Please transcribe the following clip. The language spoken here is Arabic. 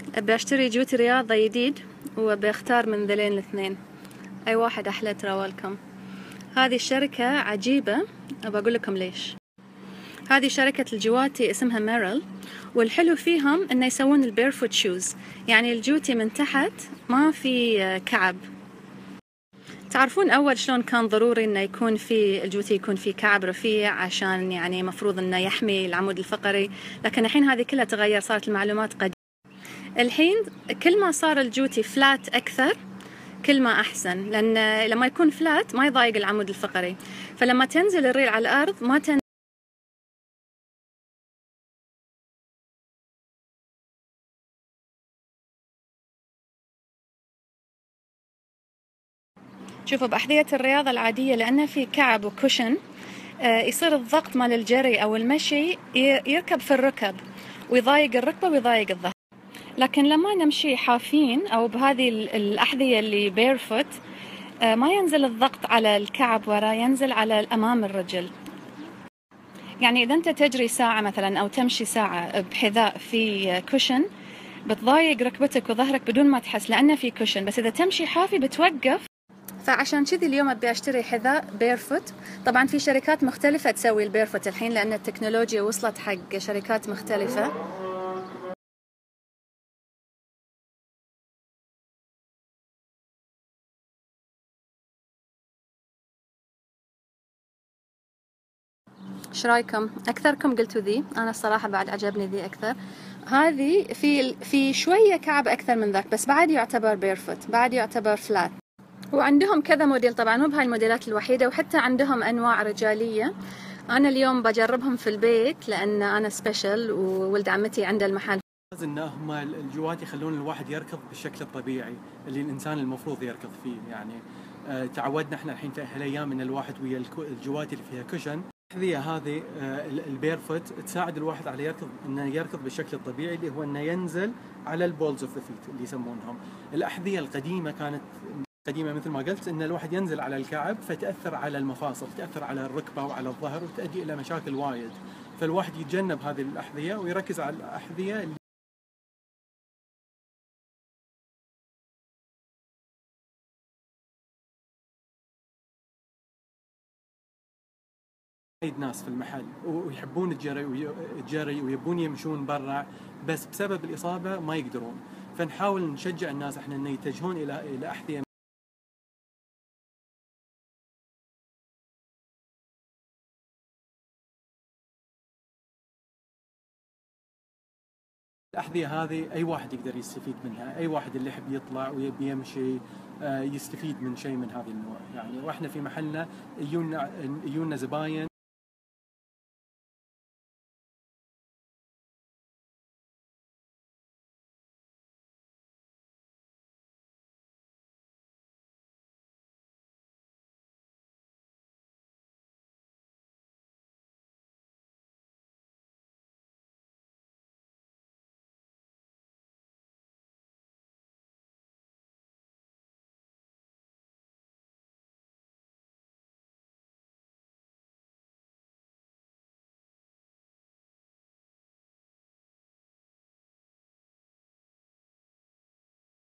ابي اشتري جوتي رياضة جديد وبختار من ذلين الاثنين، اي واحد احلى ترى ويلكم. هذه الشركة عجيبة، بقول لكم ليش. هذه شركة الجواتي اسمها ميرل، والحلو فيهم انه يسوون البيرفوت شوز، يعني الجوتي من تحت ما في كعب. تعرفون اول شلون كان ضروري انه يكون في الجوتي يكون في كعب رفيع عشان يعني مفروض انه يحمي العمود الفقري، لكن الحين هذه كلها تغير، صارت المعلومات قديمة. الحين كل ما صار الجوتي فلات اكثر كل ما احسن، لان لما يكون فلات ما يضايق العمود الفقري، فلما تنزل الريل على الارض ما شوفوا بأحذية الرياضة العادية لأنه في كعب وكوشن، يصير الضغط مال الجري أو المشي يركب في الركب ويضايق الركبة ويضايق الظهر. لكن لما نمشي حافين أو بهذه الأحذية اللي بيرفوت، ما ينزل الضغط على الكعب ورا، ينزل على أمام الرجل. يعني إذا أنت تجري ساعة مثلا أو تمشي ساعة بحذاء في كوشن بتضايق ركبتك وظهرك بدون ما تحس لأنه في كوشن، بس إذا تمشي حافي بتوقف. فعشان كذي اليوم ابي اشتري حذاء بيرفوت. طبعا في شركات مختلفة تسوي البيرفوت الحين لان التكنولوجيا وصلت حق شركات مختلفة. ايش رايكم؟ اكثركم قلتوا ذي، انا الصراحة بعد عجبني ذي اكثر. هذه في شوية كعب اكثر من ذاك، بس بعد يعتبر بيرفوت، بعد يعتبر فلات. وعندهم كذا موديل، طبعا مو بهاي الموديلات الوحيدة، وحتى عندهم انواع رجالية. انا اليوم بجربهم في البيت لان انا سبيشل وولد عمتي عنده المحل. ان هم الجوات يخلون الواحد يركض بالشكل الطبيعي اللي الانسان المفروض يركض فيه. يعني تعودنا احنا الحين في هالايام ان الواحد ويا الجوات اللي فيها كوشن. الاحذيه هذه البيرفوت تساعد الواحد على انه يركض بالشكل الطبيعي، اللي هو انه ينزل على البولز اوف ذا فيت اللي يسمونهم. الاحذيه القديمه كانت قديمة مثل ما قلت ان الواحد ينزل على الكعب فتأثر على المفاصل، تأثر على الركبة وعلى الظهر وتؤدي الى مشاكل وايد. فالواحد يتجنب هذه الأحذية ويركز على الأحذية اللي وايد ناس في المحل ويحبون الجري ويبون يمشون برا، بس بسبب الإصابة ما يقدرون. فنحاول نشجع الناس احنا ان يتجهون الى أحذية. الأحذية هذه أي واحد يقدر يستفيد منها، أي واحد اللي يحب يطلع ويبي يمشي يستفيد من شيء من هذه النوع. يعني وإحنا في محلنا يجونا زباين